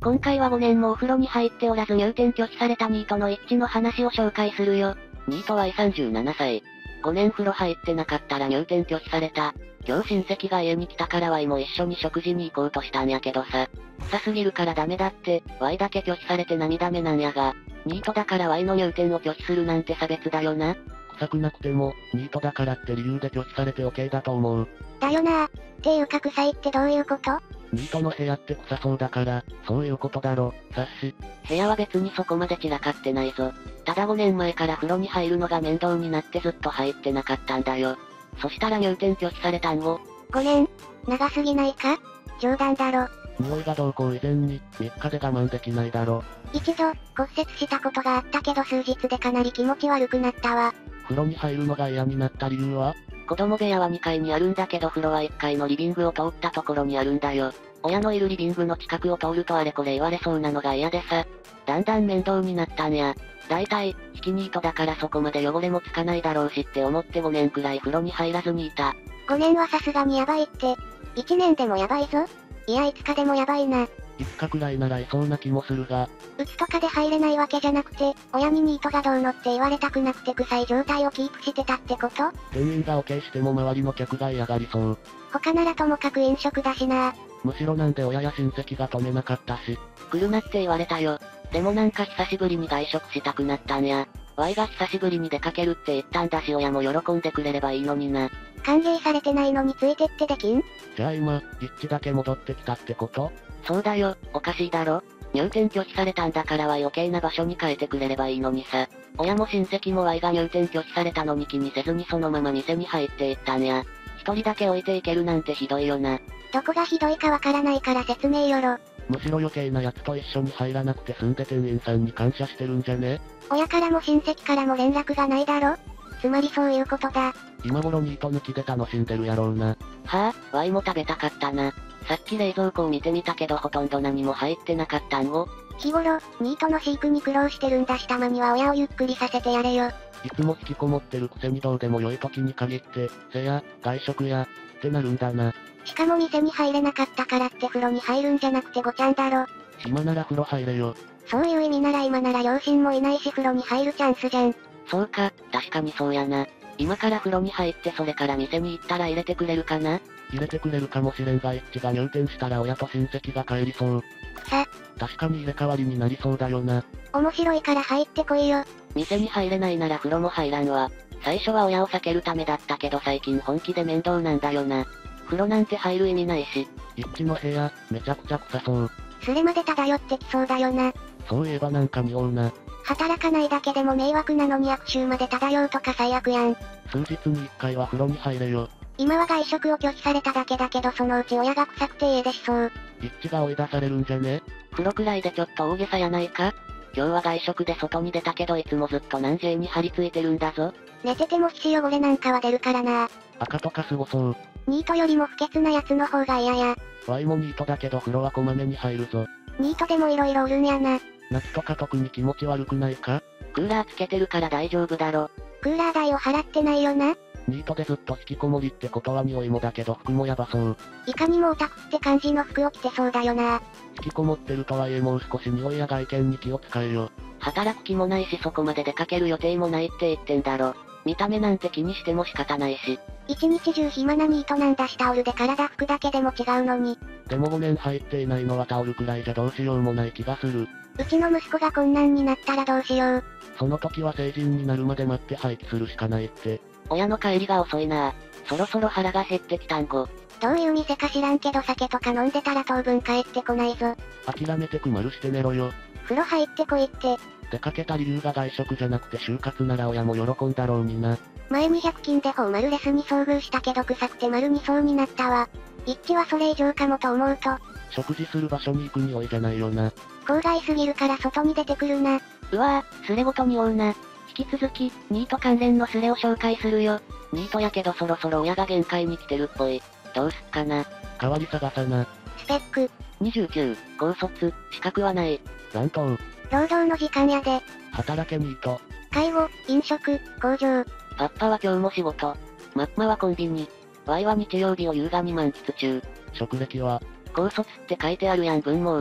今回は5年もお風呂に入っておらず入店拒否されたニートの一致の話を紹介するよ。 ニートは37歳。5年風呂入ってなかったら入店拒否された。今日親戚が家に来たからYも一緒に食事に行こうとしたんやけどさ。臭すぎるからダメだって、Yだけ拒否されて涙目なんやが。ニートだから Y の入店を拒否するなんて差別だよな。 臭くなくても、ニートだからって理由で拒否されて OK だと思う。 だよなっていうか臭いってどういうこと？ ニートの部屋って臭そうだから、そういうことだろ、察し。 部屋は別にそこまで散らかってないぞ。ただ5年前から風呂に入るのが面倒になってずっと入ってなかったんだよ。そしたら入店拒否されたんを。 5年？長すぎないか？冗談だろ。 匂いがどうこう以前に、3日で我慢できないだろ。 一度、骨折したことがあったけど数日でかなり気持ち悪くなったわ。 風呂に入るのが嫌になった理由は？ 子供部屋は2階にあるんだけど風呂は1階のリビングを通ったところにあるんだよ。親のいるリビングの近くを通るとあれこれ言われそうなのが嫌でさ。だんだん面倒になったんや。だいたい、引きニートだからそこまで汚れもつかないだろうしって思って5年くらい風呂に入らずにいた。 5年はさすがにやばいって。1年でもやばいぞ。いや5日でもやばいな。 5日くらいならいそうな気もするが。 うつとかで入れないわけじゃなくて、親にニートがどうのって言われたくなくて臭い状態をキープしてたってこと？ 店員が OK しても周りの客が嫌がりそう。 他ならともかく飲食だしな。 むしろなんで親や親戚が止めなかったし。 来るなって言われたよ。でもなんか久しぶりに外食したくなったんや。Y が久しぶりに出かけるって言ったんだし親も喜んでくれればいいのにな。 歓迎されてないのについてってできん？ じゃあ今、一致だけ戻ってきたってこと？ そうだよ、おかしいだろ。入店拒否されたんだからは余計な場所に変えてくれればいいのにさ。親も親戚も Y が入店拒否されたのに気にせずにそのまま店に入っていったんや。一人だけ置いていけるなんてひどいよな。 どこがひどいかわからないから説明よろ。 むしろ余計なやつと一緒に入らなくて済んで店員さんに感謝してるんじゃね？ 親からも親戚からも連絡がないだろ？つまりそういうことだ。 今頃ニート抜きで楽しんでるやろうな。 はぁ、Y も食べたかったな。さっき冷蔵庫を見てみたけどほとんど何も入ってなかったんを。 日頃、ニートの飼育に苦労してるんだしたまには親をゆっくりさせてやれよ。 いつも引きこもってるくせにどうでも良い時に限って、せや、外食や、ってなるんだな。 しかも店に入れなかったからって風呂に入るんじゃなくてごちゃんだろ。 暇なら風呂入れよ。 そういう意味なら今なら両親もいないし風呂に入るチャンスじゃん。 そうか、確かにそうやな。今から風呂に入ってそれから店に行ったら入れてくれるかな？ 入れてくれるかもしれんが一致が入店したら親と親戚が帰りそう。確かに入れ替わりになりそうだよな。 面白いから入ってこいよ。 店に入れないなら風呂も入らんわ。最初は親を避けるためだったけど最近本気で面倒なんだよな。風呂なんて入る意味ないし。 一致の部屋、めちゃくちゃ臭そう。 それまで漂ってきそうだよな。 そういえばなんか匂うな。 働かないだけでも迷惑なのに悪臭まで漂うとか最悪やん。 数日に一回は風呂に入れよ。 今は外食を拒否されただけだけどそのうち親が臭くて家出しそう。 一致が追い出されるんじゃね？ 風呂くらいでちょっと大げさやないか？今日は外食で外に出たけどいつもずっと何 J に張り付いてるんだぞ。 寝てても皮脂汚れなんかは出るからな。 赤とかすごそう。 ニートよりも不潔なやつの方が嫌や。 Y もニートだけど風呂はこまめに入るぞ。 ニートでも色々おるんやな。 夏とか特に気持ち悪くないか？ クーラーつけてるから大丈夫だろ。 クーラー代を払ってないよな。 ニートでずっと引きこもりってことは匂いもだけど服もやばそう。 いかにもオタクって感じの服を着てそうだよな。 引きこもってるとはいえもう少し匂いや外見に気を使えよ。 働く気もないしそこまで出かける予定もないって言ってんだろ。見た目なんて気にしても仕方ないし。 一日中暇なニートなんだしタオルで体拭くだけでも違うのに。 でも5年入っていないのはタオルくらいじゃどうしようもない気がする。 うちの息子がこんなんになったらどうしよう。 その時は成人になるまで待って廃棄するしかないって。 親の帰りが遅いな。そろそろ腹が減ってきたんご。 どういう店か知らんけど酒とか飲んでたら当分帰ってこないぞ。 諦めてくまるして寝ろよ。 風呂入ってこいって。 出かけた理由が外食じゃなくて就活なら親も喜んだろうにな。 前に100均でホーマルレスに遭遇したけど臭くて丸にそうになったわ。一致はそれ以上かもと思うと。 食事する場所に行く匂いじゃないよな。 郊外すぎるから外に出てくるな。 うわぁ、スレごとにおうな。引き続き、ニート関連のスレを紹介するよ。ニートやけどそろそろ親が限界に来てるっぽい。どうすっかな。 代わり探さな。 スペック。 29、高卒、資格はない。 乱闘。 労働の時間やで。 働けニート。 介護、飲食、工場。 パッパは今日も仕事。マッマはコンビニ。Y は日曜日を優雅に満喫中。 職歴は？ 高卒って書いてあるやん文盲。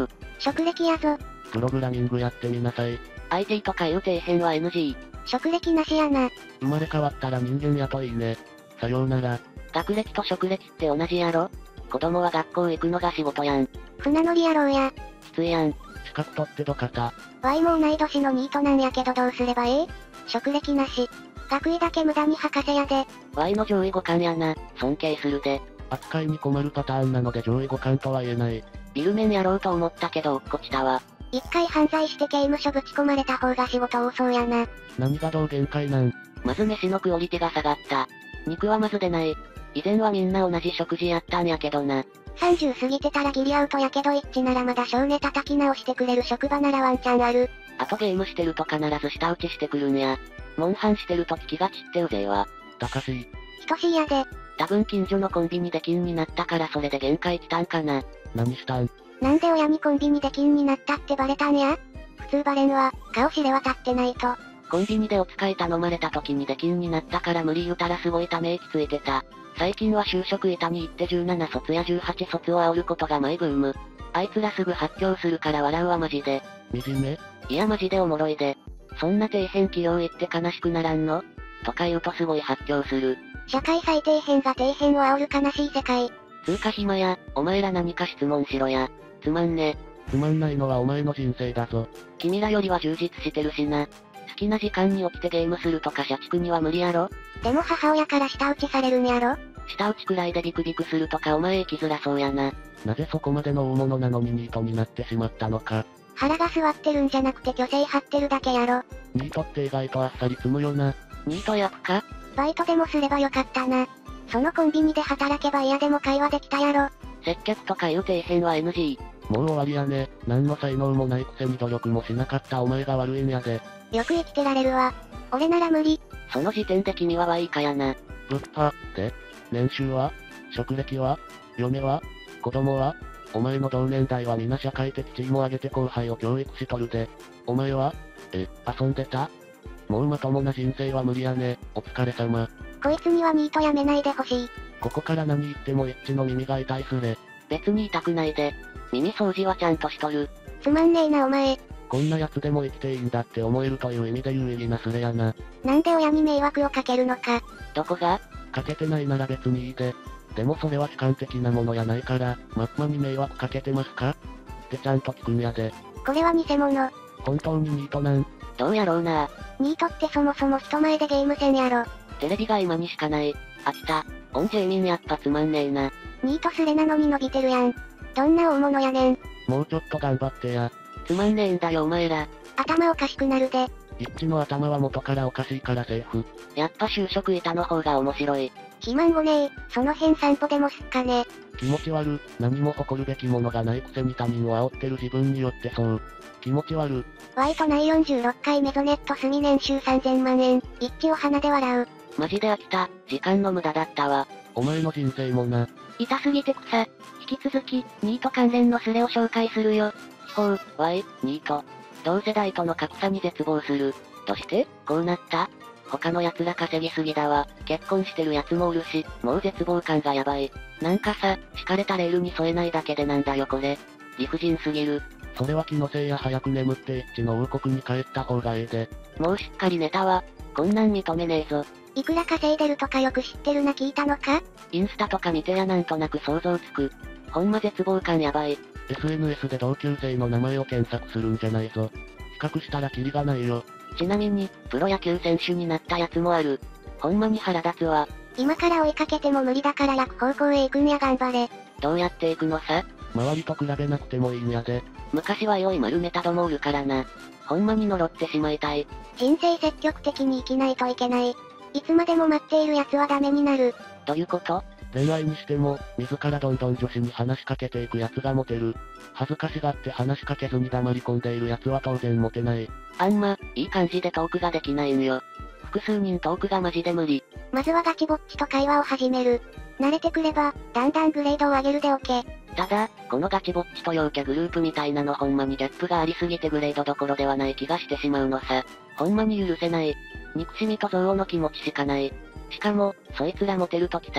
職歴やぞ。 プログラミングやってみなさい。 IT とかいう底辺は NG。 職歴なしやな。 生まれ変わったら人間やといいね。さようなら。 学歴と職歴って同じやろ？子供は学校行くのが仕事やん。 船乗りやろうや。 きついやん。 資格取ってどかた。 ワイも同い年のニートなんやけどどうすればええ？職歴なし。学位だけ無駄に博士やで。 ワイの上位互換やな。尊敬するで。 扱いに困るパターンなので上位互換とは言えない。 ビルメンやろうと思ったけど落っこちたわ。 一回犯罪して刑務所ぶち込まれた方が仕事多そうやな。 何がどう限界なん？ まず飯のクオリティが下がった。肉はまず出ない。以前はみんな同じ食事やったんやけどな。 30過ぎてたらギリアウトやけど一致ならまだ少年叩き直してくれる職場ならワンチャンある。 あとゲームしてると必ず舌打ちしてくるんや。モンハンしてると気が散ってうぜえわ。 高しい。 等しいやで。 多分近所のコンビニで金になったからそれで限界来たんかな。 何したん？ なんで親にコンビニで金になったってバレたんや？普通バレんわ。顔知れ渡ってないと。 コンビニでお使い頼まれた時に出禁になったから無理言うたらすごいため息ついてた。最近は就職板に行って17卒や18卒を煽ることがマイブーム。あいつらすぐ発狂するから笑うわマジで。 惨め？ いやマジでおもろいで。そんな底辺企業行って悲しくならんの？とか言うとすごい発狂する。 社会最底辺が底辺を煽る悲しい世界。 つうか暇や、お前ら何か質問しろや。つまんね。 つまんないのはお前の人生だぞ。 君らよりは充実してるしな。好きな時間に起きてゲームするとか社畜には無理やろ？ でも母親から舌打ちされるんやろ？ 舌打ちくらいでビクビクするとかお前生きづらそうやな。 なぜそこまでの大物なのにニートになってしまったのか。 腹が据わってるんじゃなくて虚勢張ってるだけやろ。 ニートって意外とあっさり積むよな。 ニートやっか？ バイトでもすればよかったな。そのコンビニで働けば嫌でも会話できたやろ。 接客とかいう底辺は NG。 もう終わりやね。何の才能もないくせに努力もしなかったお前が悪いんやで。 よく生きてられるわ。俺なら無理。 その時点で君はワイカやな。 物販で、年収は？職歴は？嫁は？子供は？お前の同年代は皆社会的地位も上げて後輩を教育しとるで。お前は？遊んでた？もうまともな人生は無理やね。お疲れ様。 こいつにはニートやめないでほしい。 ここから何言ってもエッチの耳が痛いすれ。 別に痛くないで。耳掃除はちゃんとしとる。 つまんねえなお前。 こんな奴でも生きていいんだって思えるという意味で有意義なスレやな。 なんで親に迷惑をかけるのか。 どこが？ かけてないなら別にいいで。でもそれは主観的なものやないから、マッマに迷惑かけてますか？ってちゃんと聞くんやで。 これは偽物。 本当にニートなん？ どうやろうな。 ニートってそもそも人前でゲームせんやろ。 テレビが今にしかない。飽きた。オンジェイミンやっぱつまんねえな。 ニートスレなのに伸びてるやん。どんな大物やねん。 もうちょっと頑張ってや。 つまんねえんだよお前ら。 頭おかしくなるで。 一致の頭は元からおかしいからセーフ。 やっぱ就職板の方が面白い。 肥満後ねえ、その辺散歩でもすっかね。 気持ち悪。何も誇るべきものがないくせに他人を煽ってる自分によってそう。気持ち悪。 ワイト内46回メゾネット住み年収3000万円。一致を鼻で笑う。 マジで飽きた。時間の無駄だったわ。 お前の人生もな。 痛すぎて草。引き続き、ニート関連のスレを紹介するよ。非行、Y、ニート。同世代との格差に絶望する。どして、こうなった？他の奴ら稼ぎすぎだわ。結婚してる奴もおるし、もう絶望感がやばい。なんかさ、敷かれたレールに添えないだけでなんだよこれ。理不尽すぎる。 それは気のせいや早く眠って一致の王国に帰った方がええで。 もうしっかり寝たわ。こんなん認めねえぞ。 いくら稼いでるとかよく知ってるな聞いたのか？ インスタとか見てやなんとなく想像つく。ほんま絶望感やばい。 SNS で同級生の名前を検索するんじゃないぞ。比較したらキリがないよ。 ちなみに、プロ野球選手になったやつもある。ほんまに腹立つわ。 今から追いかけても無理だから逆方向へ行くんや頑張れ。 どうやって行くのさ？ 周りと比べなくてもいいんやで。 昔は良い丸めたどもおるからな。ほんまに呪ってしまいたい。 人生積極的に生きないといけない。いつまでも待っている奴はダメになる。 どういうこと？ 恋愛にしても、自らどんどん女子に話しかけていく奴がモテる。恥ずかしがって話しかけずに黙り込んでいる奴は当然モテない。 あんま、いい感じでトークができないんよ。複数人トークがマジで無理。 まずはガチぼっちと会話を始める。慣れてくれば、だんだんグレードを上げるでおけ。 ただ、このガチぼっちと陽キャグループみたいなのほんまにギャップがありすぎてグレードどころではない気がしてしまうのさ。ほんまに許せない。憎しみと憎悪の気持ちしかない。しかも、そいつらモテるときた。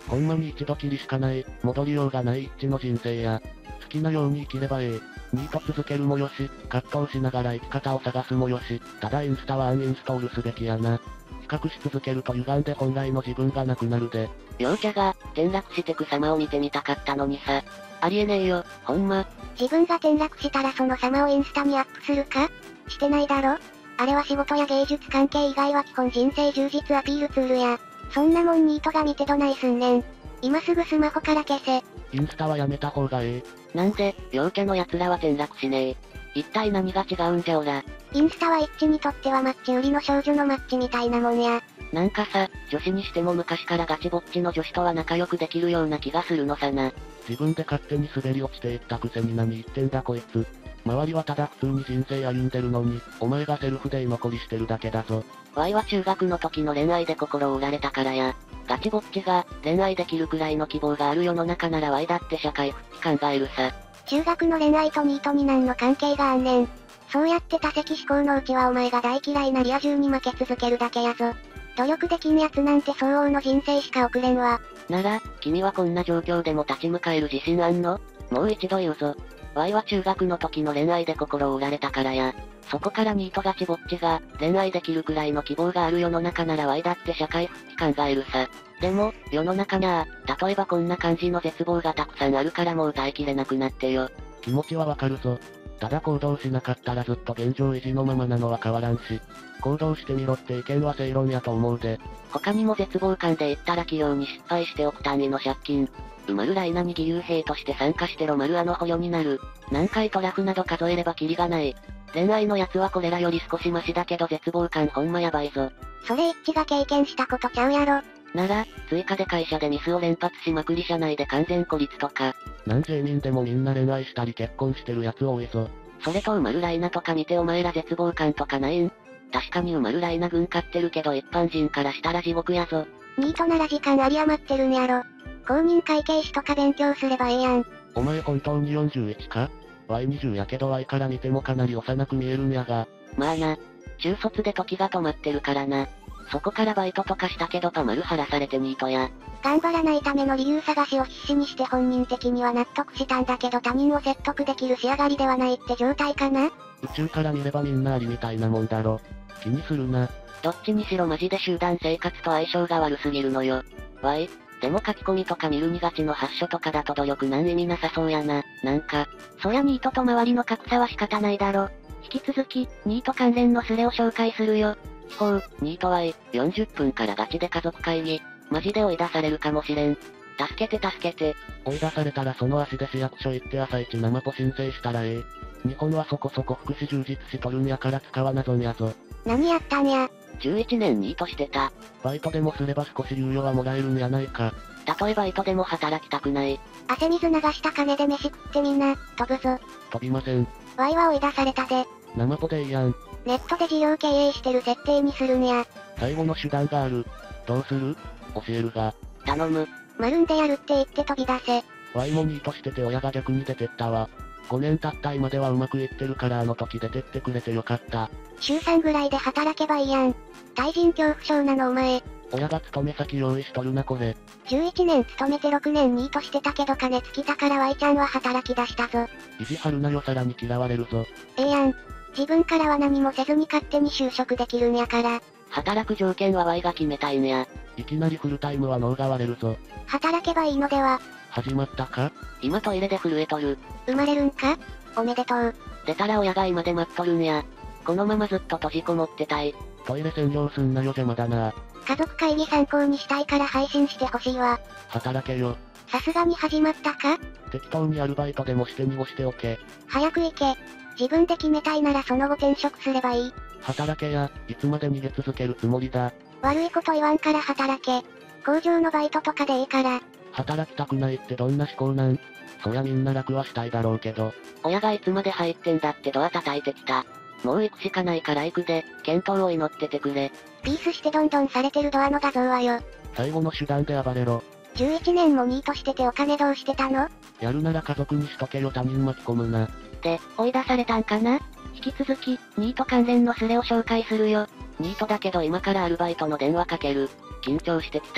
ほんまに一度きりしかない、戻りようがない一致の人生や。好きなように生きればええ。ニート続けるもよし、葛藤しながら生き方を探すもよし、ただインスタはアンインストールすべきやな。比較し続けると歪んで本来の自分がなくなるで。 陽キャが、転落してく様を見てみたかったのにさ。ありえねえよ、ほんま。 自分が転落したらその様をインスタにアップするか？してないだろ？あれは仕事や芸術関係以外は基本人生充実アピールツールや。そんなもんニートが見てどないすんねん。今すぐスマホから消せ。 インスタはやめた方がええ。 なんで、陽キャの奴らは転落しねえ。一体何が違うんじゃおら。 インスタは一致にとってはマッチ売りの少女のマッチみたいなもんや。 なんかさ、女子にしても昔からガチぼっちの女子とは仲良くできるような気がするのさな。 自分で勝手に滑り落ちていったくせに何言ってんだこいつ。周りはただ普通に人生歩んでるのに、お前がセルフで居残りしてるだけだぞ。 Y は中学の時の恋愛で心を折られたからや。ガチぼっちが、恋愛できるくらいの希望がある世の中なら Y だって社会復帰考えるさ。 中学の恋愛とニートに何の関係があんねん。そうやって多責思考のうちはお前が大嫌いなリア充に負け続けるだけやぞ。努力できんやつなんて相応の人生しか送れんわ。 なら、君はこんな状況でも立ち向かえる自信あんの？もう一度言うぞ。Y は中学の時の恋愛で心を折られたからや。そこからニートガチぼっちが、恋愛できるくらいの希望がある世の中なら Y だって社会復帰考えるさ。でも、世の中にゃ例えばこんな感じの絶望がたくさんあるからもう耐えきれなくなってよ。 気持ちはわかるぞ。ただ行動しなかったらずっと現状維持のままなのは変わらんし、行動してみろって意見は正論やと思うで。 他にも絶望感で言ったら企業に失敗して億単位の借金。埋まるライナに義勇兵として参加してロマルアの捕虜になる。何回トラフなど数えればキリがない。恋愛のやつはこれらより少しマシだけど絶望感ほんまやばいぞ。 それ一致が経験したことちゃうやろ。 なら、追加で会社でミスを連発しまくり社内で完全孤立とか。 なん芸人でもみんな恋愛したり結婚してるやつ多いぞ。 それと埋まるライナとか見てお前ら絶望感とかないん？確かに埋まるライナ軍買ってるけど一般人からしたら地獄やぞ。 ニートなら時間あり余ってるんやろ。公認会計士とか勉強すればええやん。 お前本当に41か？ Y20 やけど Y から見てもかなり幼く見えるんやが。 まあな。中卒で時が止まってるからな。そこからバイトとかしたけどパマル晴らされてニートや。 頑張らないための理由探しを必死にして本人的には納得したんだけど他人を説得できる仕上がりではないって状態かな？ 宇宙から見ればみんなありみたいなもんだろ。気にするな。 どっちにしろマジで集団生活と相性が悪すぎるのよ。Y、でも書き込みとか見るにがちの発書とかだと努力なん意味なさそうやな。なんか、 そりゃニートと周りの格差は仕方ないだろ。引き続き、ニート関連のスレを紹介するよ。 飛行、ニート Y、40分からガチで家族会議。マジで追い出されるかもしれん。助けて助けて。 追い出されたらその足で市役所行って朝一生ポ申請したらええ。日本はそこそこ福祉充実しとるんやから使わなぞんやぞ。 何やったんや。 11年ニートしてた。 バイトでもすれば少し猶予はもらえるんやないか。 たとえバイトでも働きたくない。 汗水流した金で飯食ってみんな、飛ぶぞ。 飛びません。 ワイは追い出されたで。 生ポでいいやん。 ネットで事業経営してる設定にするんや。 最後の手段がある。どうする？教えるが。 頼む。 丸んでやるって言って飛び出せ。 ワイもニートしてて親が逆に出てったわ。5年経った今ではうまくいってるからあの時出てってくれてよかった。 週3ぐらいで働けばいいやん。対人恐怖症なのお前。 親が勤め先用意しとるなこれ。 11年勤めて6年ニートしてたけど金尽きたから Y ちゃんは働き出したぞ。 意地張るなよさらに嫌われるぞ。 ええやん。自分からは何もせずに勝手に就職できるんやから。 働く条件は Y が決めたいんや。 いきなりフルタイムは脳が割れるぞ。 働けばいいのでは。 始まったか？ 今トイレで震えとる。 生まれるんか？おめでとう。 出たら親が今で待っとるんや。このままずっと閉じこもってたい。 トイレ占領すんなよ邪魔だな。 家族会議参考にしたいから配信してほしいわ。 働けよ。 さすがに始まったか？ 適当にアルバイトでもして濁しておけ。 早く行け。自分で決めたいならその後転職すればいい。 働けや、いつまで逃げ続けるつもりだ。 悪いこと言わんから働け。工場のバイトとかでいいから。 働きたくないってどんな思考なん？そりゃみんな楽はしたいだろうけど。 親がいつまで入ってんだってドア叩いてきた。もう行くしかないから行くで、健闘を祈っててくれ。 ピースしてどんどんされてるドアの画像はよ。 最後の手段で暴れろ。 11年もニートしててお金どうしてたの？ やるなら家族にしとけよ他人巻き込むな。 で、追い出されたんかな？引き続き、ニート関連のスレを紹介するよ。ニートだけど今からアルバイトの電話かける。緊張してきた。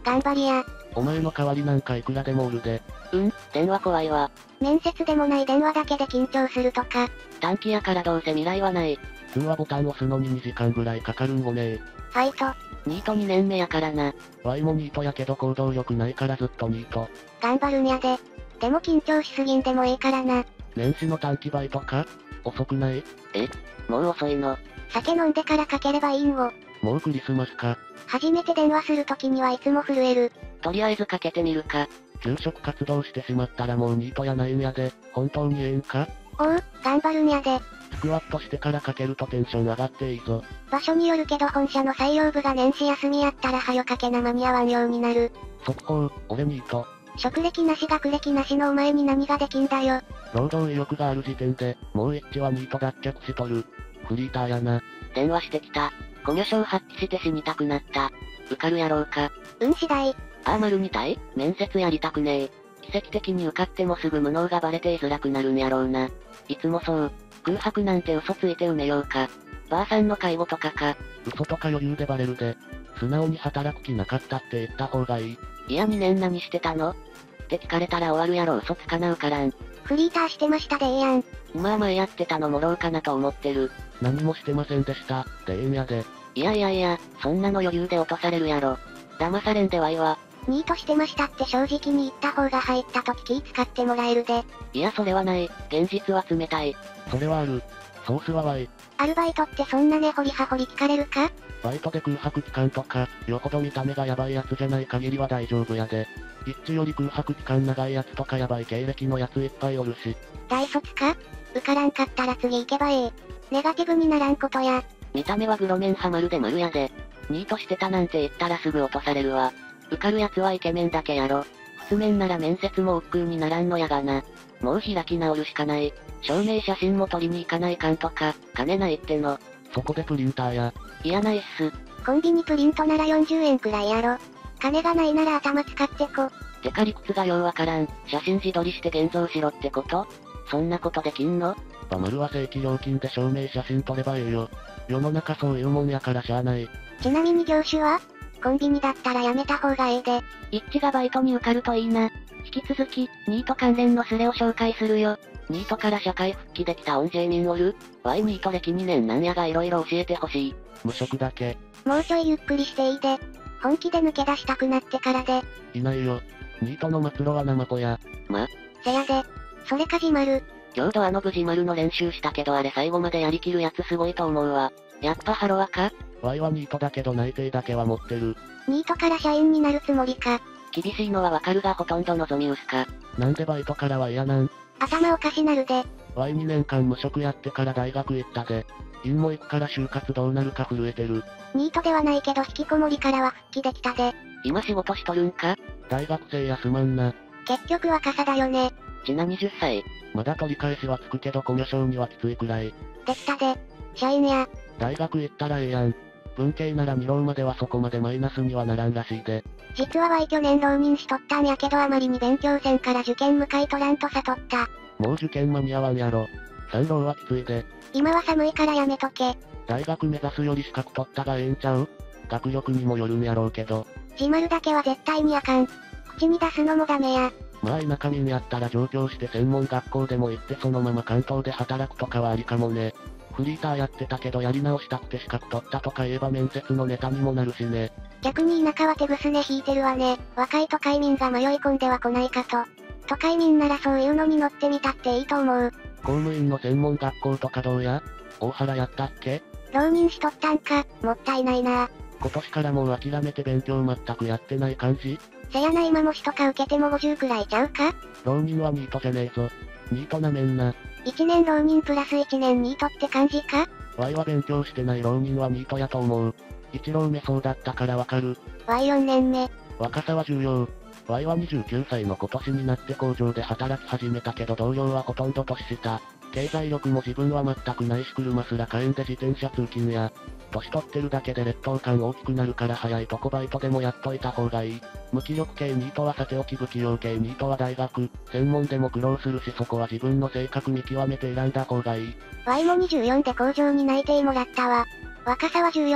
頑張りや。 お前の代わりなんかいくらでもおるで。 電話怖いわ。 面接でもない電話だけで緊張するとか。 短期やからどうせ未来はない。 通話ボタン押すのに2時間ぐらいかかるんごねファイト。 ニート2年目やからな。 ワイもニートやけど行動力ないからずっとニート。 頑張るんやで。でも緊張しすぎんでもいいからな。 年始の短期バイトか？遅くない？ もう遅いの。 酒飲んでからかければいいんを。 もうクリスマスか。 初めて電話するときにはいつも震える。 とりあえずかけてみるか。 就職活動してしまったらもうニートやないんやで、本当にええんか？ おう、頑張るんやで。 スクワットしてからかけるとテンション上がっていいぞ。 場所によるけど本社の採用部が年始休みやったらはよかけな間に合わんようになる。 速報、俺ニート。 職歴なし学歴なしのお前に何ができんだよ。 労働意欲がある時点で、もう一致はニート脱却しとる。フリーターやな。 電話してきた。コミュ障発揮して死にたくなった。受かるやろうか。 運次第。 R2体面接やりたくねえ。奇跡的に受かってもすぐ無能がバレて居づらくなるんやろうな。いつもそう。空白なんて嘘ついて埋めようか。ばあさんの介護とかか。 嘘とか余裕でバレるで。素直に働く気なかったって言った方がいい。 いや2年何してたのって聞かれたら終わるやろ嘘つかなうからん。 フリーターしてましたでええやん。 今は前やってたのもろうかなと思ってる。 何もしてませんでした。でええんやで。 いや、そんなの余裕で落とされるやろ。騙されんではいわ。 ニートしてましたって正直に言った方が入った時気使ってもらえるで。 いやそれはない。現実は冷たい。 それはある。ソースはワイ。 アルバイトってそんな根掘り葉掘り聞かれるか？ バイトで空白期間とか、よほど見た目がヤバいやつじゃない限りは大丈夫やで。一致より空白期間長いやつとかヤバい経歴のやついっぱいおるし。 大卒か？受からんかったら次行けばええ。ネガティブにならんことや。 見た目はグロメンハマるで丸やで。ニートしてたなんて言ったらすぐ落とされるわ。受かるやつはイケメンだけやろ。普通面なら面接も億劫にならんのやがな。もう開き直るしかない。証明写真も撮りに行かないかんとか、金ないっての。 そこでプリンターや。 いやないっす。 コンビニプリントなら40円くらいやろ。金がないなら頭使ってこ。 てか理屈がようわからん。写真自撮りして現像しろってこと？そんなことできんの？ バマルは正規料金で証明写真撮ればええよ。世の中そういうもんやからしゃあない。 ちなみに業種は？コンビニだったらやめた方がええで。 一致がバイトに受かるといいな。引き続き、ニート関連のスレを紹介するよ。ニートから社会復帰できたオンジェイミンおる？ワイニート歴2年なんやが色々教えてほしい。 無職だけ。 もうちょいゆっくりしていいで。本気で抜け出したくなってからで。 いないよ。ニートの末路はナマポや。 せやで。それかじまる。 今日ドアの無事丸の練習したけどあれ最後までやりきるやつすごいと思うわ。やっぱハロワか？ ワイはニートだけど内定だけは持ってる。 ニートから社員になるつもりか。 厳しいのはわかるがほとんど望み薄か。 なんでバイトからは嫌なん？ 頭おかしなるで。 ワイ2年間無職やってから大学行ったで。院も行くから就活どうなるか震えてる。 ニートではないけど引きこもりからは復帰できたで。 今仕事しとるんか？ 大学生やすまんな。 結局若さだよね。 ちな20歳。 まだ取り返しはつくけどコミュ障にはきついくらい。 できたで。社員や。 大学行ったらええやん。文系なら2浪まではそこまでマイナスにはならんらしいで。 実は去年浪人しとったんやけどあまりに勉強せんから受験向かいとらんと悟った。 もう受験間に合わんやろ。3浪はきついで。 今は寒いからやめとけ。 大学目指すより資格取ったがええんちゃう？学力にもよるんやろうけど。 自丸だけは絶対にあかん。口に出すのもダメや。 まあ田舎民やったら上京して専門学校でも行ってそのまま関東で働くとかはありかもね。フリーターやってたけどやり直したくて資格取ったとか言えば面接のネタにもなるしね。 逆に田舎は手ぐすね引いてるわね。若い都会民が迷い込んでは来ないかと。都会民ならそういうのに乗ってみたっていいと思う。 公務員の専門学校とかどうや？大原やったっけ？ 浪人しとったんか、もったいないな。 今年からもう諦めて勉強全くやってない感じ？ せやな今模試とか受けても50くらいちゃうか？ 浪人はニートじゃねえぞ。ニートなめんな。 1年浪人プラス1年ニートって感じか？ ワイは勉強してない浪人はニートやと思う。1浪目そうだったからわかる。 ワイ4年目。 若さは重要。ワイは29歳の今年になって工場で働き始めたけど同僚はほとんど年下。経済力も自分は全くないし車すら買えんで自転車通勤や。年取ってるだけで劣等感大きくなるから早いとこバイトでもやっといた方がいい。無気力系ニートはさておき不器用系ニートは大学、専門でも苦労するしそこは自分の性格見極めて選んだ方がいい。 ワイも24で工場に内定もらったわ。若さは重要。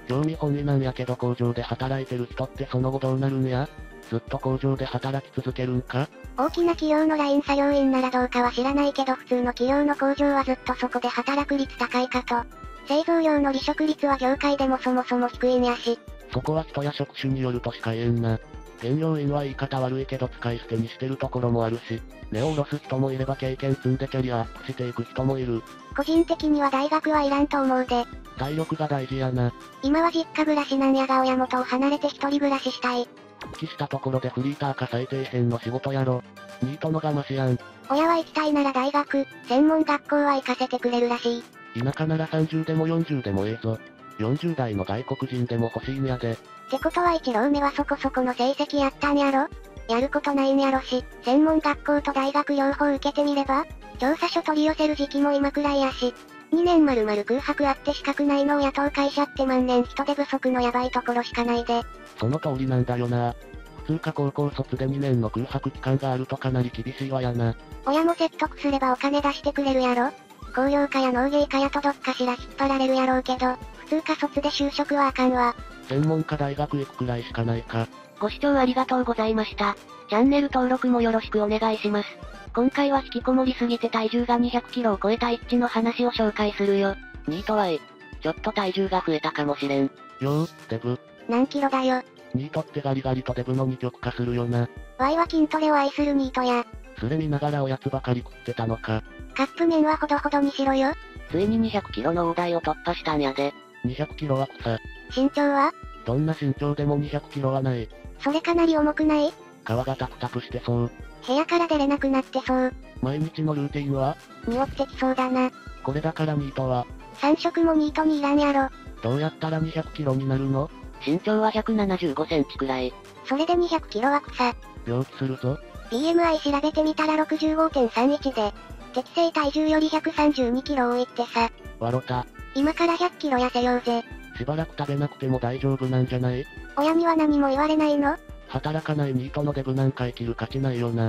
興味本位なんやけど工場で働いてる人ってその後どうなるんや？ずっと工場で働き続けるんか？ 大きな企業のライン作業員ならどうかは知らないけど普通の企業の工場はずっとそこで働く率高いかと。製造業の離職率は業界でもそもそも低いんやし。 そこは人や職種によるとしか言えんな。原料員は言い方悪いけど使い捨てにしてるところもあるし、根を下ろす人もいれば経験積んでキャリアアップしていく人もいる。 個人的には大学はいらんと思うで。 体力が大事やな。 今は実家暮らしなんやが親元を離れて一人暮らししたい。 復帰したところでフリーターか最底辺の仕事やろ。ニートのがマシやん。 親は行きたいなら大学、専門学校は行かせてくれるらしい。 田舎なら30でも40でもええぞ。40代の外国人でも欲しいんやで。 ってことは1浪目はそこそこの成績やったんやろ？やることないんやろし、専門学校と大学両方受けてみれば？調査書取り寄せる時期も今くらいやし。2年丸々空白あって資格ないのを雇う会社って万年人手不足のやばいところしかないで。 その通りなんだよな。普通か高校卒で2年の空白期間があるとかなり厳しいわやな。 親も説得すればお金出してくれるやろ？工業科や農芸科やとどっかしら引っ張られるやろうけど、普通科卒で就職はあかんわ。 専門家大学行くくらいしかないか。 ご視聴ありがとうございました。チャンネル登録もよろしくお願いします。今回は引きこもりすぎて体重が200キロを超えた一致の話を紹介するよ。ニートはちょっと体重が増えたかもしれん。 よデブ。 何キロだよ。 ニートってガリガリとデブの二極化するよな。 ワイは筋トレを愛するニートや。 それ見ながらおやつばかり食ってたのか。 カップ麺はほどほどにしろよ。 ついに200キロの大台を突破したんやで。 200キロは草。 身長は？ どんな身長でも200キロはない。 それかなり重くない？ 皮がタプタプしてそう。 部屋から出れなくなってそう。 毎日のルーティンは？ 匂ってきそうだな。 これだからニートは。 3食もニートにいらんやろ。 どうやったら200キロになるの？ 身長は175センチくらい。 それで200キロは草。 病気するぞ。 BMI 調べてみたら 65.31 で、適正体重より132キロ多いってさ。 わろた。 今から100キロ痩せようぜ。 しばらく食べなくても大丈夫なんじゃない？ 親には何も言われないの？ 働かないニートのデブなんか生きる価値ないよな。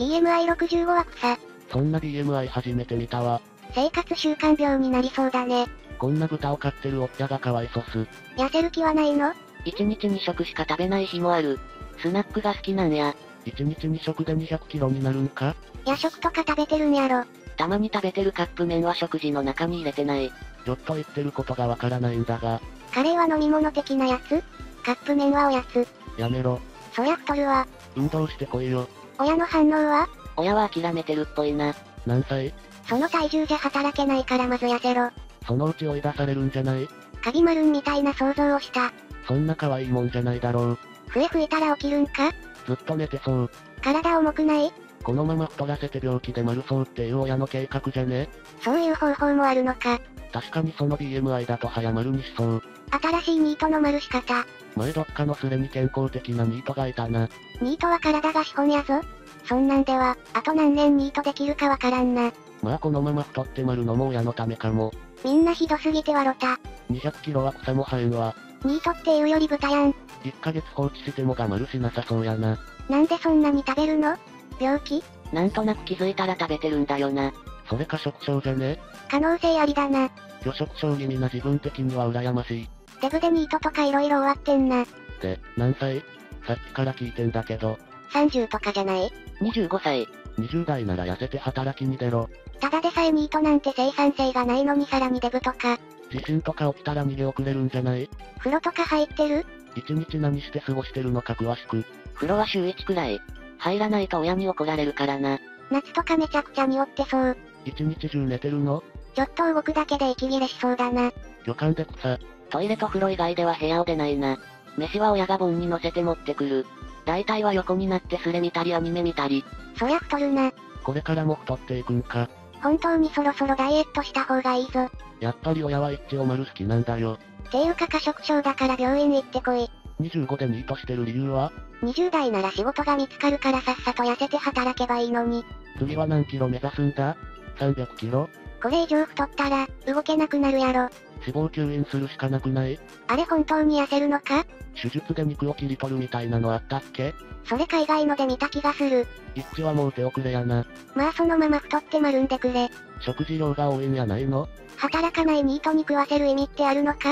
BMI65 は草。 そんな BMI 初めて見たわ。 生活習慣病になりそうだね。 こんな豚を飼ってるおっちゃがかわいそす。 痩せる気はないの ？1日2食しか食べない日もある。スナックが好きなんや。 1日2食で200キロになるんか？ 夜食とか食べてるんやろ。 たまに食べてるカップ麺は食事の中に入れてない。 ちょっと言ってることがわからないんだが。 カレーは飲み物的なやつ？カップ麺はおやつ。 やめろ。 そりゃ太るわ。 運動してこいよ。 親の反応は？ 親は諦めてるっぽいな。 何歳？ その体重じゃ働けないからまず痩せろ。 そのうち追い出されるんじゃない？ カビマルンみたいな想像をした。 そんな可愛いもんじゃないだろう。 笛吹いたら起きるんか？ ずっと寝てそう。 体重くない？ このまま太らせて病気で丸そうっていう親の計画じゃね？ そういう方法もあるのか。 確かにその BMI だと早丸にしそう。 新しいニートの丸し方。 前どっかのスレに健康的なニートがいたな。 ニートは体が資本やぞ。そんなんでは、あと何年ニートできるかわからんな。 まあこのまま太って丸のも親のためかも。 みんなひどすぎてわろた。 200キロは草も生えんわ。 ニートっていうより豚やん。 1ヶ月放置してもが丸しなさそうやな。 なんでそんなに食べるの？病気？ なんとなく気づいたら食べてるんだよな。 それか食傷じゃね？ 可能性ありだな。 魚食症気味な自分的には羨ましい。 デブでニートとか色々終わってんな。 で、何歳？さっきから聞いてんだけど。 30とかじゃない ？25歳。 20代なら痩せて働きに出ろ。 ただでさえニートなんて生産性がないのにさらにデブとか。 地震とか起きたら逃げ遅れるんじゃない？ 風呂とか入ってる？ 一日何して過ごしてるのか詳しく。 風呂は週1くらい。入らないと親に怒られるからな。 夏とかめちゃくちゃ匂ってそう。 一日中寝てるの？ ちょっと動くだけで息切れしそうだな。 旅館で草。 トイレと風呂以外では部屋を出ないな。飯は親が盆に乗せて持ってくる。大体は横になってスレ見たりアニメ見たり。 そりゃ太るな。 これからも太っていくんか。 本当にそろそろダイエットした方がいいぞ。 やっぱり親は一致を丸好きなんだよ。 ていうか過食症だから病院行ってこい。 25でニートしてる理由は ？20代なら仕事が見つかるからさっさと痩せて働けばいいのに。 次は何キロ目指すんだ？ 300 キロ？ これ以上太ったら、動けなくなるやろ。 脂肪吸引するしかなくない？ あれ本当に痩せるのか？ 手術で肉を切り取るみたいなのあったっけ？ それ海外ので見た気がする。 一致はもう手遅れやな。 まあそのまま太って丸んでくれ。 食事量が多いんやないの？ 働かないニートに食わせる意味ってあるのか？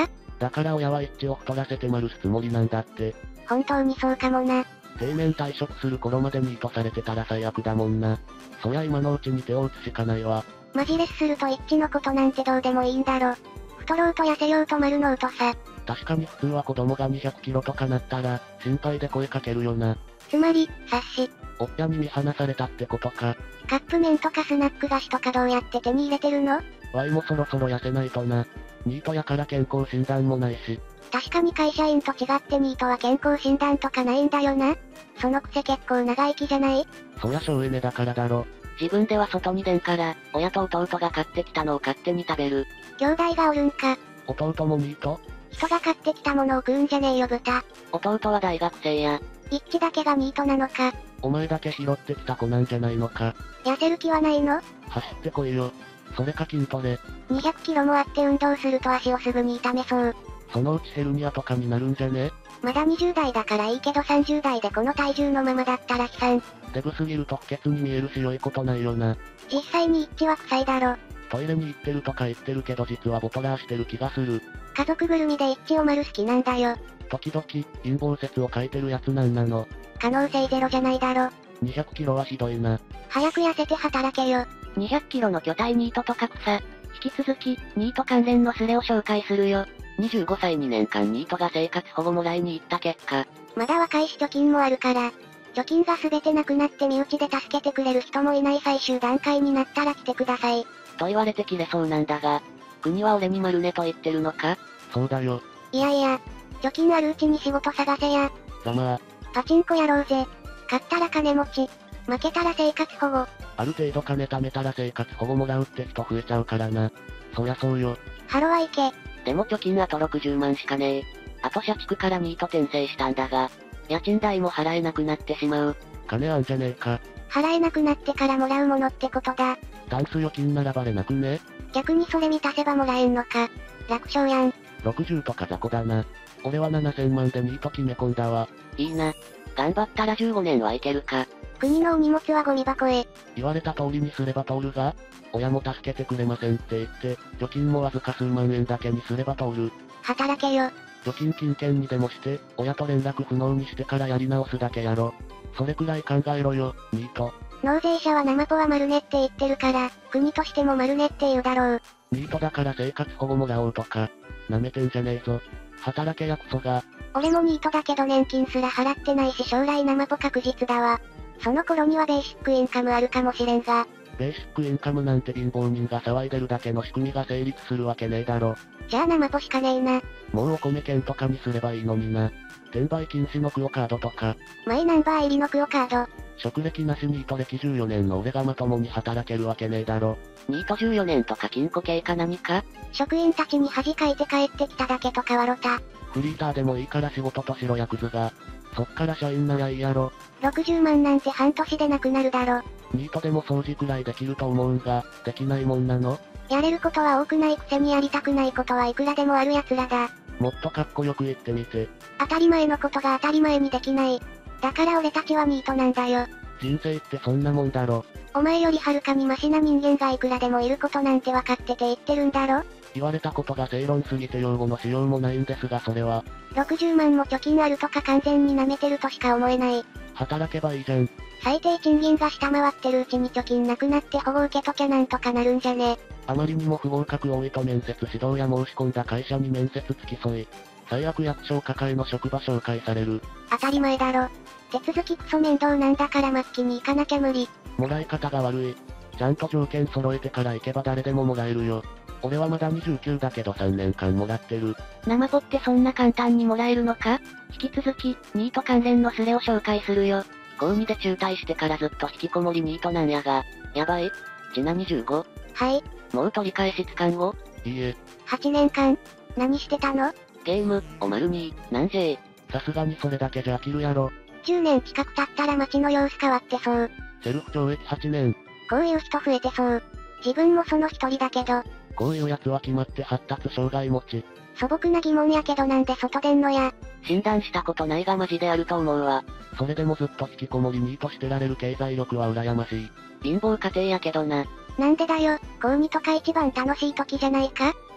だから親は一致を太らせて丸すつもりなんだって。 本当にそうかもな。 定年退職する頃までニートされてたら最悪だもんな。そりゃ今のうちに手を打つしかないわ。 マジレスすると一致のことなんてどうでもいいんだろ。太ろうと痩せようと丸のうとさ。 確かに普通は子供が200キロとかなったら、心配で声かけるよな。 つまり、察し。 おっちゃんに見放されたってことか。 カップ麺とかスナック菓子とかどうやって手に入れてるの？ ワイもそろそろ痩せないとな。ニートやから健康診断もないし。 確かに会社員と違ってニートは健康診断とかないんだよな。そのくせ結構長生きじゃない？ そりゃ省エネだからだろ。 自分では外に出んから、親と弟が買ってきたのを勝手に食べる。 兄弟がおるんか。 弟もニート？ 人が買ってきたものを食うんじゃねえよ豚。 弟は大学生や。 一致だけがニートなのか。 お前だけ拾ってきた子なんじゃないのか。 痩せる気はないの？ 走ってこいよ。それか筋トレ。 200キロもあって運動すると足をすぐに痛めそう。 そのうちヘルニアとかになるんじゃね？ まだ20代だからいいけど30代でこの体重のままだったら悲惨。 デブすぎると不潔に見えるし良いことないよな。 実際に一致は臭いだろ。 トイレに行ってるとか言ってるけど実はボトラーしてる気がする。 家族ぐるみで一致を丸好きなんだよ。 時々、陰謀説を書いてるやつなんなの。 可能性ゼロじゃないだろ。 200キロはひどいな。 早く痩せて働けよ。 200キロの巨体ニートと格差。引き続き、ニート関連のスレを紹介するよ。25歳2年間ニートが生活保護もらいに行った結果。 まだ若いし貯金もあるから。貯金が全てなくなって身内で助けてくれる人もいない最終段階になったら来てください。 と言われて切れそうなんだが、国は俺に丸ねと言ってるのか？ そうだよ。 いやいや、貯金あるうちに仕事探せや。 ざまあ。 パチンコやろうぜ。勝ったら金持ち。負けたら生活保護。 ある程度金貯めたら生活保護もらうって人増えちゃうからな。そりゃそうよ。 ハロワイケ。 でも貯金あと60万しかねえ。あと社畜からニート転生したんだが、家賃代も払えなくなってしまう。 金あんじゃねえか。 払えなくなってからもらうものってことだ。 タンス預金ならバレなくね？ 逆にそれ満たせばもらえんのか。楽勝やん。 60とか雑魚だな。俺は7000万でニート決め込んだわ。 いいな。頑張ったら15年はいけるか。 国のお荷物はゴミ箱へ。 言われた通りにすれば通るが、親も助けてくれませんって言って、貯金もわずか数万円だけにすれば通る。 働けよ。 貯金金券にでもして、親と連絡不能にしてからやり直すだけやろ。それくらい考えろよ、ニート。 納税者は生ポは丸ねって言ってるから、国としても丸ねって言うだろう。 ニートだから生活保護もらおうとか、舐めてんじゃねえぞ。働けやクソが。 俺もニートだけど年金すら払ってないし将来生ポ確実だわ。その頃にはベーシックインカムあるかもしれんが。 ベーシックインカムなんて貧乏人が騒いでるだけの仕組みが成立するわけねえだろ。 じゃあ生ポしかねえな。 もうお米券とかにすればいいのにな。転売禁止のクオカードとか。 マイナンバー入りのクオカード。 職歴なしニート歴14年の俺がまともに働けるわけねえだろ。 ニート14年とか禁錮刑か何か？ 職員たちに恥かいて帰ってきただけとかわろた。 フリーターでもいいから仕事としろやクズが。そっから社員ならいいやろ。 60万なんて半年でなくなるだろ。 ニートでも掃除くらいできると思うんが、できないもんなの？ やれることは多くないくせにやりたくないことはいくらでもある奴らだ。 もっとかっこよく言ってみて。 当たり前のことが当たり前にできない。だから俺たちはニートなんだよ。 人生ってそんなもんだろ。 お前よりはるかにマシな人間がいくらでもいることなんて分かってて言ってるんだろ。 言われたことが正論すぎて用語のしようもないんですがそれは。 60万も貯金あるとか完全に舐めてるとしか思えない。 働けばいいじゃん。 最低賃金が下回ってるうちに貯金なくなって保護受けときゃなんとかなるんじゃね。 あまりにも不合格多いと面接指導や申し込んだ会社に面接付き添い。最悪役所抱えの職場紹介される。 当たり前だろ。手続きクソ面倒なんだから末期に行かなきゃ無理。 もらい方が悪い。ちゃんと条件揃えてから行けば誰でももらえるよ。俺はまだ29だけど3年間もらってる。 生ポってそんな簡単にもらえるのか？引き続き、ニート関連のスレを紹介するよ。高2で中退してからずっと引きこもりニートなんやが。やばい。ちな 25？ はい。 もう取り返しつかんを？ いいえ。 8年間、何してたの？ ゲーム、おまるに、なんぜー。 さすがにそれだけじゃ飽きるやろ。 10年近く経ったら街の様子変わってそう。 セルフ懲役8年。 こういう人増えてそう。自分もその一人だけど。 こういうやつは決まって発達障害持ち。 素朴な疑問やけどなんで外出んのや。 診断したことないがマジであると思うわ。 それでもずっと引きこもりニートしてられる経済力は羨ましい。 貧乏家庭やけどな。 なんでだよ、高2とか一番楽しい時じゃないか？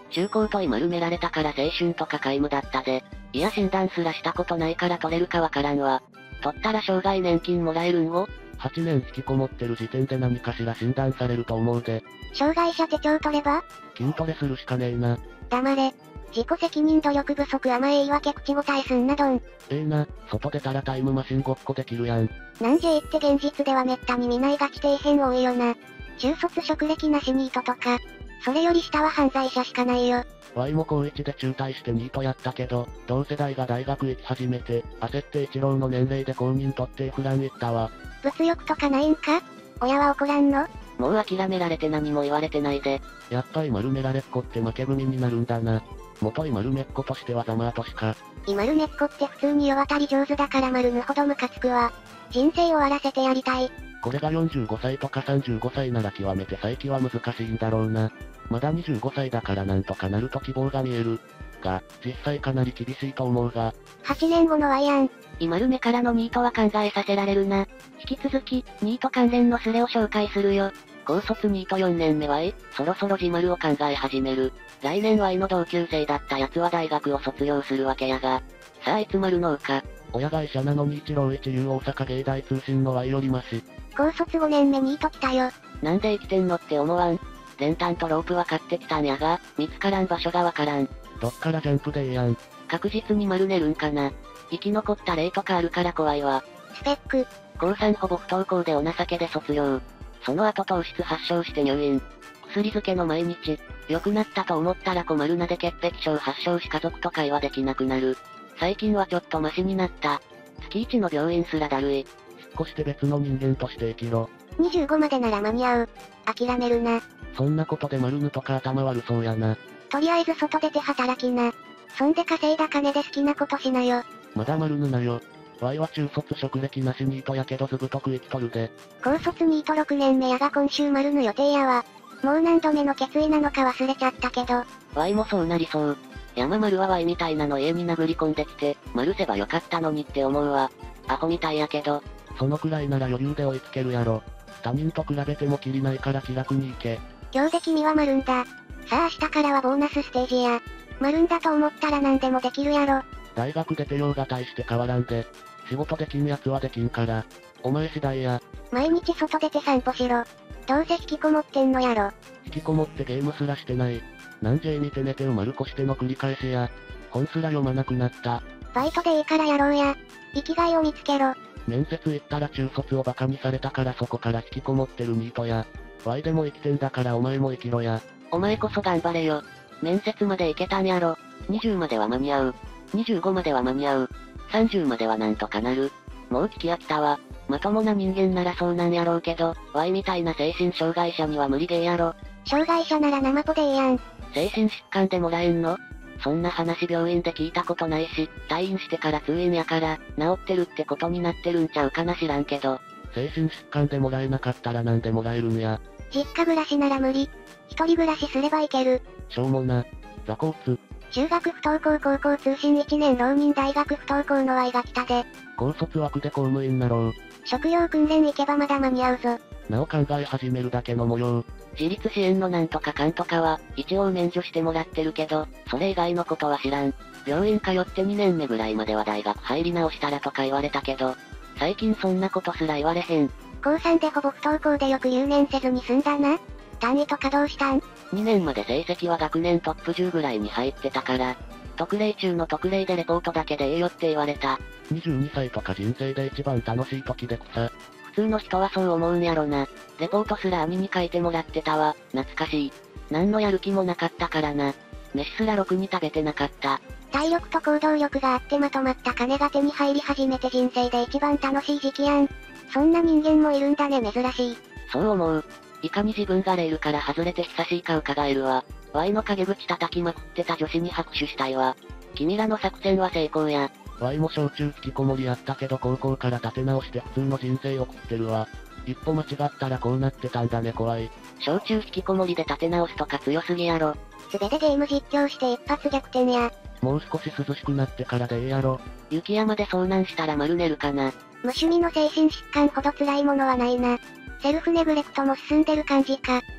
中高と丸められたから青春とか皆無だったで。いや診断すらしたことないから取れるかわからんわ。取ったら生涯年金もらえるんを 8年引きこもってる時点で何かしら診断されると思うで。 障害者手帳取れば？ 筋トレするしかねえな。 黙れ。自己責任努力不足甘え言い訳口答えすんなどん。 な、外出たらタイムマシンごっこできるやん。 なんJって現実ではめったに見ないガチ底辺多いよな。中卒職歴なしニートとか。それより下は犯罪者しかないよ。 Y も高1で中退してニートやったけど、同世代が大学行き始めて、焦って一浪の年齢で公認取ってフラン行ったわ。 物欲とかないんか？親は怒らんの？ もう諦められて何も言われてないで。 やっぱり丸められっ子って負け組になるんだな。元い丸めっ子としてはざまあとしか。 丸めっ子って普通に世渡り上手だから丸ぬほどムカつくわ。人生終わらせてやりたい。 これが45歳とか35歳なら極めて再起は難しいんだろうな。まだ25歳だからなんとかなると希望が見える。が、実際かなり厳しいと思うが。 8年後のワイアン。 丸めからのニートは考えさせられるな。引き続き、ニート関連のスレを紹介するよ。高卒ニート4年目はそろそろ自丸を考え始める。来年Yの同級生だった奴は大学を卒業するわけやが。さあいつ丸のうか。 親会社なのに一浪一流大阪芸大通信の Y よりマシ。 高卒5年目ニート来たよ。 なんで生きてんのって思わん。練炭とロープは買ってきたんやが、見つからん場所がわからん。 どっからジャンプでええやん。 確実に丸寝るんかな。生き残った例とかあるから怖いわ。 スペック。 高3ほぼ不登校でお情けで卒業。その後糖質発症して入院。薬漬けの毎日。良くなったと思ったら困るなで潔癖症発症し家族と会話できなくなる。最近はちょっとマシになった。月1の病院すらだるい。 引っ越して別の人間として生きろ。 25までなら間に合う。諦めるな。 そんなことで丸ぬとか頭悪そうやな。 とりあえず外出て働きな。そんで稼いだ金で好きなことしなよ。 まだ丸ぬなよ。Y は中卒職歴なしニートやけどずぶとく生きとるで。 高卒ニート6年目やが今週丸ぬ予定やわ。もう何度目の決意なのか忘れちゃったけど。 Y もそうなりそう。山丸は Y みたいなの家に殴り込んできて、丸せばよかったのにって思うわ。アホみたいやけど。 そのくらいなら余裕で追いつけるやろ。他人と比べてもきりないから気楽に行け。 今日で君は丸んだ。さあ明日からはボーナスステージや。丸んだと思ったら何でもできるやろ。 大学出てようが大して変わらんで。仕事できんやつはできんから。お前次第や。 毎日外出て散歩しろ。どうせ引きこもってんのやろ。 引きこもってゲームすらしてない。なんJ見て寝てを丸越しての繰り返しや。本すら読まなくなった。 バイトでいいからやろうや。生きがいを見つけろ。 面接行ったら中卒をバカにされたからそこから引きこもってるニートや。Y でも生きてんだからお前も生きろや。 お前こそ頑張れよ。面接まで行けたんやろ。20までは間に合う。25までは間に合う。30まではなんとかなる。もう聞き飽きたわ。まともな人間ならそうなんやろうけど、Y みたいな精神障害者には無理ゲーやろ。 障害者なら生ポでええやん。 精神疾患でもらえんの？そんな話病院で聞いたことないし、退院してから通院やから、治ってるってことになってるんちゃうかな知らんけど。 精神疾患でもらえなかったらなんでもらえるんや。 実家暮らしなら無理。一人暮らしすればいける。 しょうもな。座交通。 中学不登校高校通信1年浪人大学不登校の Y が来たで。 高卒枠で公務員なろう。 職業訓練行けばまだ間に合うぞ。 なお考え始めるだけの模様。 自立支援のなんとかかんとかは、一応免除してもらってるけど、それ以外のことは知らん。病院通って2年目ぐらいまでは大学入り直したらとか言われたけど、最近そんなことすら言われへん。 高3でほぼ不登校でよく留年せずに済んだな。単位とかどうしたん？ 2 年まで成績は学年トップ10ぐらいに入ってたから、特例中の特例でレポートだけでええよって言われた。 22歳とか人生で一番楽しい時で草。 普通の人はそう思うんやろな。レポートすら兄に書いてもらってたわ。懐かしい。何のやる気もなかったからな。飯すらろくに食べてなかった。 体力と行動力があってまとまった金が手に入り始めて人生で一番楽しい時期やん。そんな人間もいるんだね珍しい。 そう思う。いかに自分がレールから外れて久しいか伺えるわ。Y の陰口叩きまくってた女子に拍手したいわ。君らの作戦は成功や。 Y も小中引きこもりやったけど高校から立て直して普通の人生送ってるわ。一歩間違ったらこうなってたんだね怖い。 小中引きこもりで立て直すとか強すぎやろ。 すべてゲーム実況して一発逆転や。 もう少し涼しくなってからでええやろ。 雪山で遭難したら丸寝るかな。 無趣味の精神疾患ほど辛いものはないな。セルフネグレクトも進んでる感じか。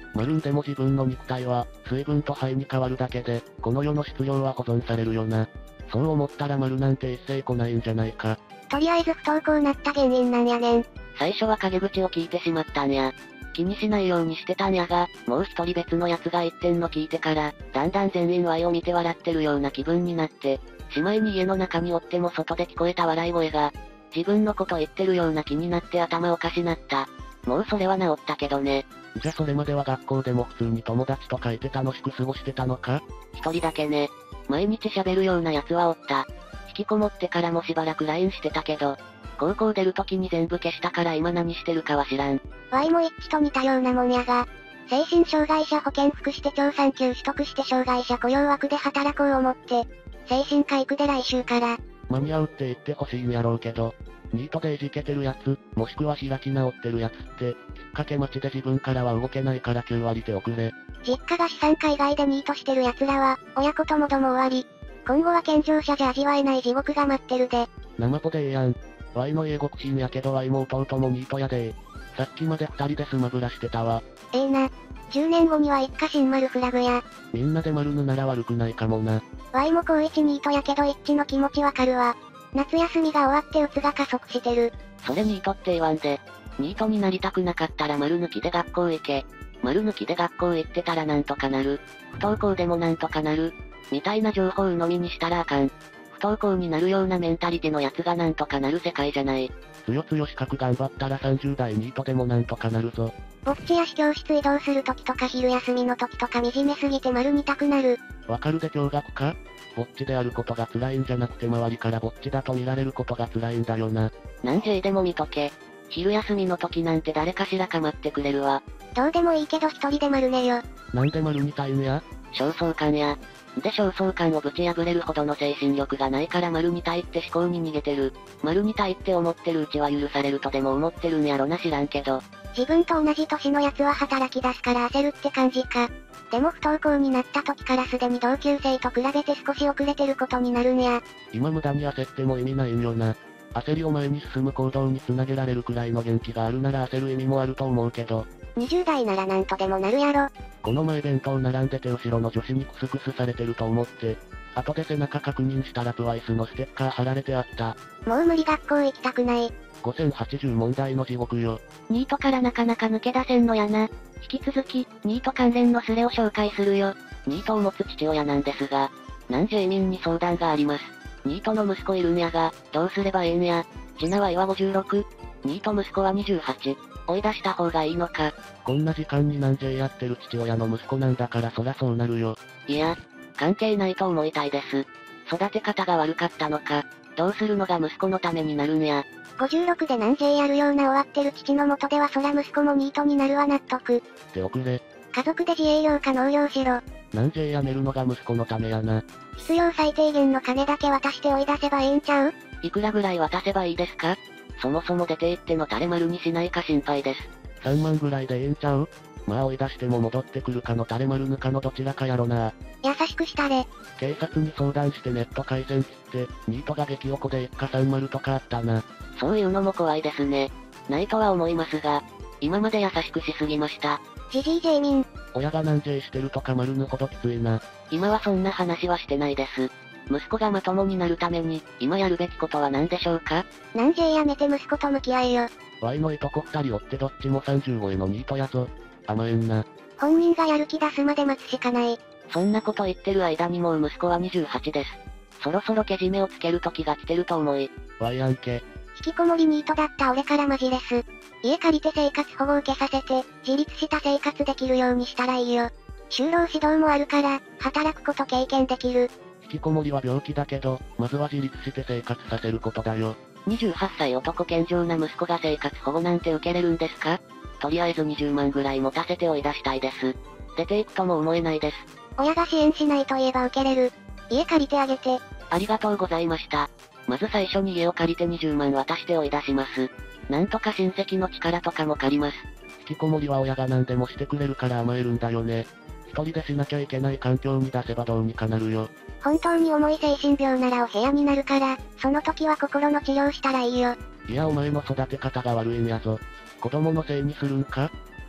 丸んでも自分の肉体は、水分と灰に変わるだけで、この世の質量は保存されるよな。そう思ったら丸なんて一切来ないんじゃないか。 とりあえず不登校なった原因なんやねん。 最初は陰口を聞いてしまったんや。気にしないようにしてたんやが、もう一人別の奴が言ってんの聞いてから、だんだん全員 Y を見て笑ってるような気分になって、しまいに家の中におっても外で聞こえた笑い声が、自分のこと言ってるような気になって頭おかしなった。もうそれは治ったけどね。 じゃそれまでは学校でも普通に友達と書いて楽しく過ごしてたのか？ 一人だけね。毎日喋るような奴はおった。引きこもってからもしばらく LINE してたけど、高校出る時に全部消したから今何してるかは知らん。 Y も一致と似たようなもんやが、精神障害者保健福祉手帳3級取得して障害者雇用枠で働こう思って、精神科行くで来週から。 間に合うって言ってほしいんやろうけど、ニートでいじけてるやつ、もしくは開き直ってるやつって、きっかけ待ちで自分からは動けないから9割手遅れ。 実家が資産海外でニートしてる奴らは、親子ともども終わり。今後は健常者じゃ味わえない地獄が待ってるで。 生ポでええやん。Y の家極真やけど Y も弟もニートやで。さっきまで二人でスマブラしてたわ。 な。10年後には一家新丸フラグや。 みんなで丸ぬなら悪くないかもな。 Y も高1ニートやけど一致の気持ちわかるわ。夏休みが終わって鬱が加速してる。 それニートって言わんで。ニートになりたくなかったら丸抜きで学校行け。丸抜きで学校行ってたらなんとかなる。不登校でもなんとかなる。みたいな情報鵜呑みにしたらあかん。不登校になるようなメンタリティのやつがなんとかなる世界じゃない。 つよつよ資格頑張ったら30代ニートでもなんとかなるぞ。 ぼっちやし教室移動する時とか昼休みの時とか惨めすぎて丸見たくなる。 わかるで驚愕か？ぼっちであることが辛いんじゃなくて周りからぼっちだと見られることが辛いんだよな。 なんじゃいでも見とけ。昼休みの時なんて誰かしら構ってくれるわ。 どうでもいいけど一人で丸寝よ。 なんで丸にたいんや？ 焦燥感や。で焦燥感をぶち破れるほどの精神力がないから丸にたいって思考に逃げてる。丸にたいって思ってるうちは許されるとでも思ってるんやろな知らんけど。 自分と同じ年のやつは働き出すから焦るって感じか。でも不登校になった時からすでに同級生と比べて少し遅れてることになるんや。 今無駄に焦っても意味ないんよな。焦りを前に進む行動につなげられるくらいの元気があるなら焦る意味もあると思うけど。 20代ならなんとでもなるやろ。 この前弁当並んでて後ろの女子にクスクスされてると思って、後で背中確認したらTWICEのステッカー貼られてあった。 もう無理学校行きたくない。 5080問題の地獄よ。 ニートからなかなか抜け出せんのやな。引き続き、ニート関連のスレを紹介するよ。ニートを持つ父親なんですが、南西民に相談があります。ニートの息子いるんやが、どうすればええんや。次男は56。ニート息子は28。追い出した方がいいのか。 こんな時間に南西やってる父親の息子なんだからそらそうなるよ。 いや、関係ないと思いたいです。育て方が悪かったのか、どうするのが息子のためになるんや。 56で南西やるような終わってる父の元ではそら息子もニートになるは納得。 手遅れ。 家族で自営業か農業しろ。 南西やめるのが息子のためやな。 必要最低限の金だけ渡して追い出せばええんちゃう？ いくらぐらい渡せばいいですか？そもそも出て行っての垂れ丸にしないか心配です。 3万ぐらいでええんちゃう？まあ追い出しても戻ってくるかの垂れ丸ぬかのどちらかやろな。 優しくしたれ。 警察に相談してネット回線切って、ニートが激おこで一家30とかあったな。 そういうのも怖いですね。ないとは思いますが、今まで優しくしすぎました。 ジジイジェイミン。 親が南西してるとか丸ぬほどきついな。 今はそんな話はしてないです。息子がまともになるために、今やるべきことは何でしょうか？ 南西やめて息子と向き合えよ。 Y のいとこ2人おってどっちも30超えのニートやぞ。甘えんな。 本人がやる気出すまで待つしかない。 そんなこと言ってる間にもう息子は28です。そろそろけじめをつける時が来てると思い。 Y 案件。 引きこもりニートだった俺からマジレス。家借りて生活保護受けさせて、自立した生活できるようにしたらいいよ。就労指導もあるから、働くこと経験できる。 引きこもりは病気だけど、まずは自立して生活させることだよ。 28歳男健常な息子が生活保護なんて受けれるんですか？とりあえず20万ぐらい持たせて追い出したいです。出ていくとも思えないです。 親が支援しないと言えば受けれる。家借りてあげて。 ありがとうございました。まず最初に家を借りて20万渡して追い出します。なんとか親戚の力とかも借ります。 引きこもりは親が何でもしてくれるから甘えるんだよね。一人でしなきゃいけない環境に出せばどうにかなるよ。 本当に重い精神病ならお部屋になるから、その時は心の治療したらいいよ。 いやお前の育て方が悪いんやぞ。子供のせいにするんか？あ、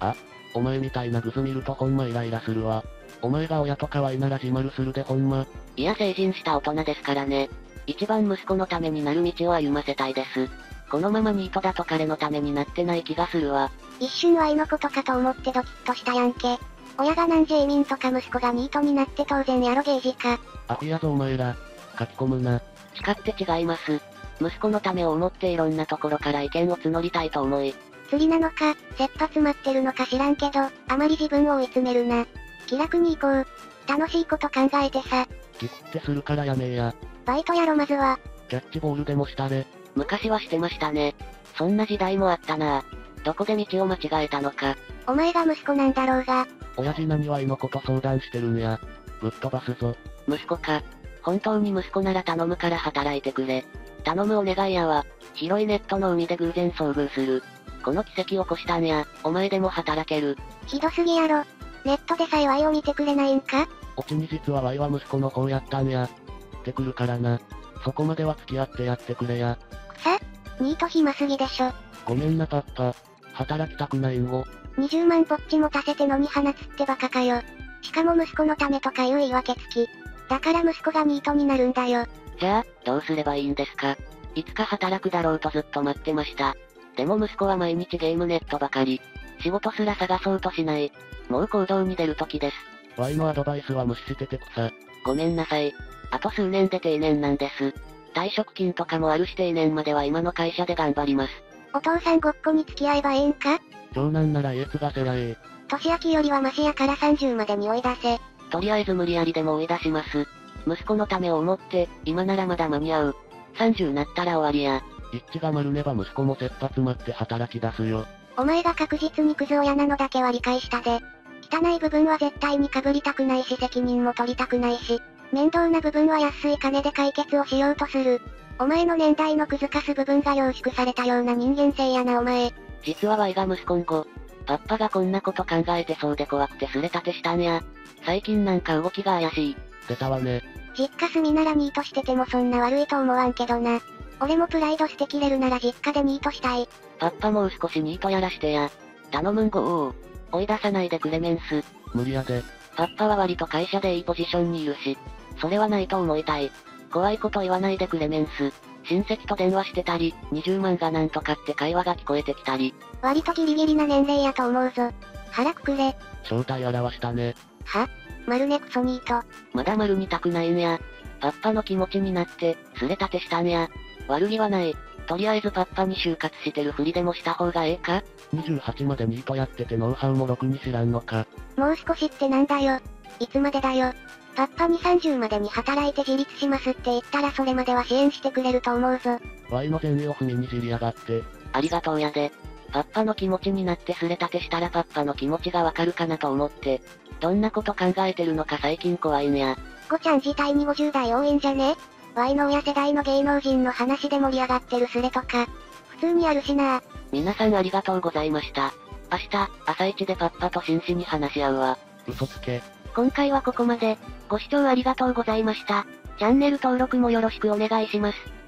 お前みたいなグズ見るとほんまイライラするわ。お前が親と可愛いなら自慢するでほんま。 いや成人した大人ですからね。一番息子のためになる道を歩ませたいです。このままニートだと彼のためになってない気がするわ。 一瞬愛のことかと思ってドキッとしたやんけ。親が南 J 民とか息子がニートになって当然やろゲージか。 アホやぞお前ら。書き込むな。 誓って違います。息子のためを思っていろんなところから意見を募りたいと思い。 釣りなのか、切羽詰まってるのか知らんけど、あまり自分を追い詰めるな。気楽に行こう。楽しいこと考えてさ。 ギクってするからやめえや。 バイトやろまずは。 キャッチボールでもしたれ。 昔はしてましたね。そんな時代もあったな。どこで道を間違えたのか。 お前が息子なんだろうが。 親父何は愛のこと相談してるんや。ぶっ飛ばすぞ。 息子か。本当に息子なら頼むから働いてくれ。頼むお願いやわ。広いネットの海で偶然遭遇する。この奇跡を起こしたんや。お前でも働ける。 ひどすぎやろ。ネットで幸いを見てくれないんか？ オチに実はワイは息子の方やったんや。ってくるからな。そこまでは付き合ってやってくれや。 草？ニート暇すぎでしょ。 ごめんなパッパ。働きたくないんご。 20万ぽっち持たせて野に放つってバカかよ。しかも息子のためとかいう言い訳つき。だから息子がニートになるんだよ。 じゃあ、どうすればいいんですか？いつか働くだろうとずっと待ってました。でも息子は毎日ゲームネットばかり。仕事すら探そうとしない。もう行動に出る時です。 ワイのアドバイスは無視してて草。 ごめんなさい。あと数年で定年なんです。退職金とかもあるし定年までは今の会社で頑張ります。 お父さんごっこに付き合えばええんか？ 長男なら家継がせらえ。 年明けよりはマシやから30までに追い出せ。 とりあえず無理やりでも追い出します。息子のためを思って、今ならまだ間に合う。30なったら終わりや。 一致が丸ねば息子も切羽詰まって働き出すよ。 お前が確実にクズ親なのだけは理解したで。汚い部分は絶対に被りたくないし責任も取りたくないし、面倒な部分は安い金で解決をしようとする。お前の年代のクズかす部分が凝縮されたような人間性やなお前。 実は Y が息子んご。パッパがこんなこと考えてそうで怖くてすれたてしたんや。最近なんか動きが怪しい。 出たわね。 実家住みならニートしててもそんな悪いと思わんけどな。俺もプライド捨てきれるなら実家でニートしたい。 パッパもう少しニートやらしてや。頼むんごー。追い出さないでくれメンス。 無理やで。 パッパは割と会社でいいポジションにいるし。それはないと思いたい。怖いこと言わないでくれメンス。親戚と電話してたり、20万がなんとかって会話が聞こえてきたり。 割とギリギリな年齢やと思うぞ。腹くくれ。 正体表したね。 は？丸ねクソニート。 まだ丸にたくないんや。パッパの気持ちになって、すれたてしたんや。悪気はない。とりあえずパッパに就活してるふりでもした方がええか？ 28までニートやっててノウハウもろくに知らんのか。 もう少しってなんだよ。いつまでだよ。パッパに30までに働いて自立しますって言ったらそれまでは支援してくれると思うぞ。 ワイの善意を踏みにじりやがって。 ありがとうやで。パッパの気持ちになってすれたてしたらパッパの気持ちがわかるかなと思って。どんなこと考えてるのか最近怖いんや。 ごちゃん自体に50代多いんじゃね？Y の親世代の芸能人の話で盛り上がってるスレとか、普通にあるしな。 皆さんありがとうございました。明日、朝一でパッパと真摯に話し合うわ。 嘘つけ。 今回はここまで。ご視聴ありがとうございました。チャンネル登録もよろしくお願いします。